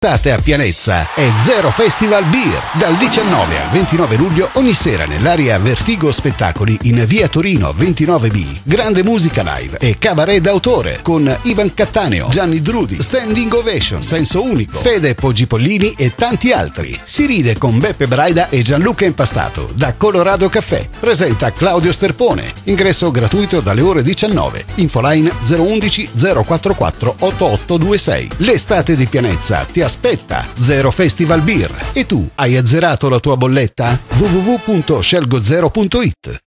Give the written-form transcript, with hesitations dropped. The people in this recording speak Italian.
L'estate a Pianezza è Zero Festival Beer. Dal 19 al 29 luglio ogni sera nell'area Vertigo Spettacoli in via Torino 29B. Grande musica live e cabaret d'autore con Ivan Cattaneo, Gianni Drudi, Standing Ovation, Senso Unico, Fede Poggi Pollini e tanti altri. Si ride con Beppe Braida e Gianluca Impastato da Colorado Caffè. Presenta Claudio Sterpone. Ingresso gratuito dalle ore 19. Infoline 011 044 8826. L'estate di Pianezza ti aspetta. Zero Festival Beer. E tu hai azzerato la tua bolletta? www.scelgozero.it